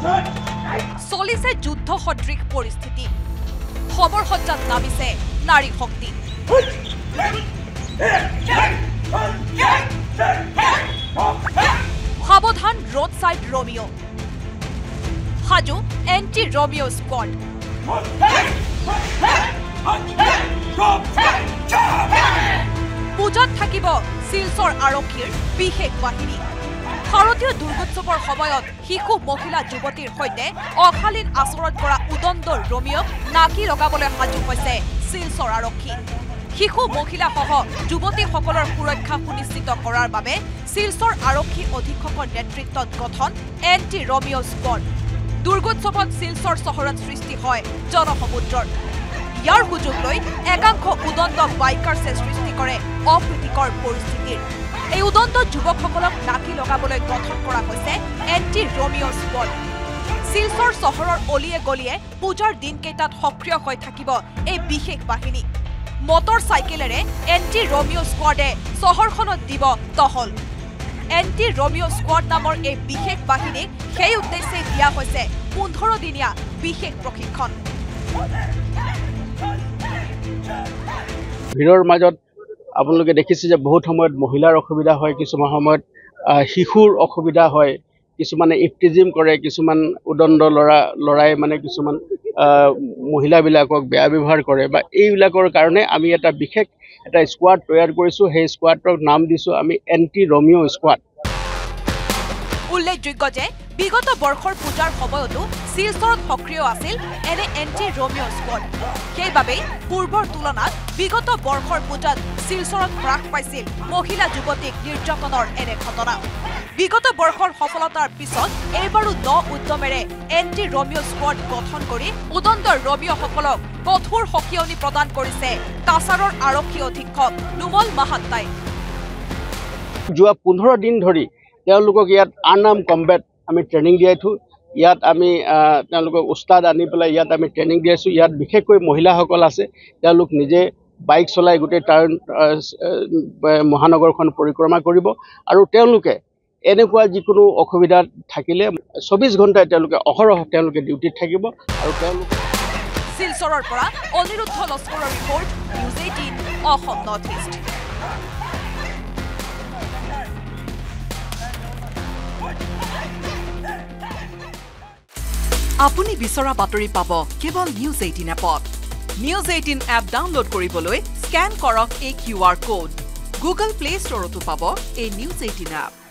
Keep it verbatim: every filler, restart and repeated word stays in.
চলিছে যুদ্ধ সদৃশ পৰিস্থিতি খবৰ সজ্জাত নামিছে নাৰী শক্তি সাৱধান ৰোড সাইড ৰমিও সাজু এন্টি ৰমিও স্কোৱাড পূজাত থাকিব শিলচৰ আৰক্ষীৰ বিশেষ বাহিনী ভাৰতীয় দুৰ্গোৎসৱৰ সময়ত শিশু মহিলা যুৱতীৰ সৈতে অশালীন আচৰণ কৰা উদণ্ড ৰমিওক নাকি লগাবলৈ সাজু হৈছে শিলচৰ আৰক্ষী শিশু মহিলাসহ যুৱতীসকলৰ সুৰক্ষা সুনিশ্চিত কৰাৰ বাবে শিলচৰ আৰক্ষী অধীক্ষকৰ নেতৃত্বত গঠন এন্টি ৰমিও স্কোৱাড দুৰ্গোৎসৱত শিলচৰ চহৰত সৃষ্টি হয় জনসমুদ্ৰৰ ইয়াৰ সুযোগ লৈ একাংশ উদণ্ড বাইকাৰ্ছে সৃষ্টি কৰে অপ্ৰীতিকৰ পৰিস্থিতিৰ এই উদণ্ড যুৱকসকলক নাকি লগাবলৈ গঠন কৰা হৈছে এন্টি ৰমিও স্কোৱাড শিলচৰ চহৰৰ অলিয়ে গলিয়ে পূজাৰ দিনকেইটাত সক্ৰিয় হৈ থাকিব এই বিশেষ বাহিনী মটৰ চাইকেলেৰে এন্টি ৰমিও স্কোৱাডে চহৰখনত দিব টহল এন্টি ৰমিও স্কোৱাড নামৰ এই বিশেষ বাহিনীক সেই উদ্দেশ্যে দিয়া হৈছে পোন্ধৰ দিনীয়া বিশেষ প্ৰশিক্ষণ ভিৰৰ মাজত আপোনালোকে দেখিছে যে বহুত সময়ত মহিলাৰ অসুবিধা হয় কিছুমান সময়ত শিশুৰ অসুবিধা হয় কিছুমানে ইফটিজিম কৰে কিছুমান উদণ্ড লৰা লৰাই মানে কিছুমান মহিলাবিলাকক বেয়া ব্যৱহাৰ কৰে বা এইবিলাকৰ কাৰণে আমি এটা বিশেষ এটা স্কোৱাড তৈয়াৰ কৰিছো সেই স্কোৱাডৰ নাম দিছো আমি এন্টি ৰমিও স্কোৱাড উল্লেখযোগ্য যে বিগত বৰ্ষৰ পূজাৰ সময়তো শিলচৰত সক্ৰিয় আছিল এনে এন্টি ৰমিও স্কোৱাড সেইবাবে পূৰ্বৰ তুলনাত বিগত বৰ্ষৰ পূজাত শিলচৰত হ্ৰাস পাইছিল মহিলা যুৱতীক নিৰ্যাতনৰ এনে ঘটনা বিগত বৰ্ষৰ সফলতাৰ পিছত এইবাৰো ন উদ্যমেৰে এন্টি ৰমিও স্কোৱাড গঠন কৰি উদণ্ড ৰমিওসকলক কঠোৰ সকিয়নি প্ৰদান কৰিছে কাছাৰৰ আৰক্ষী অধীক্ষক নুমল মাহাত্তাই যোৱা পোন্ধৰ দিন ধৰি তেওঁলোকক ইয়াত আৰ্ম কম্বেট আমি ট্ৰেনিং দিয়াইছো ইয়াত আমি তেওঁলোকক উস্তাদ আনি পেলাই ইয়াত আমি ট্ৰেনিং দিয়াইছো ইয়াত বিশেষকৈ মহিলাসকল আছে তেওঁলোক নিজে বাইক চলাই গোটেই টাউন মহানগৰখন পৰিক্ৰমা কৰিব আৰু তেওঁলোকে এনেকুৱা যিকোনো অসুবিধা থাকিলে চৌবিশ ঘণ্টাই তেওঁলোকে অহৰহ তেওঁলোকে ডিউটিত থাকিব আৰু তেওঁলোক শিলচৰৰ পৰা অনিৰুদ্ধ লস্কৰৰ report news eighteen Assam north east আপুনি বিচৰা বাতৰি পাব কেৱল নিউজ এইটিন এপত নিউজ এইটিন এপ ডাউনলোড কৰিবলৈ স্কেন কৰক এই Q R code Google Play ষ্টৰতো পাব এই নিউজ এইটিন এপ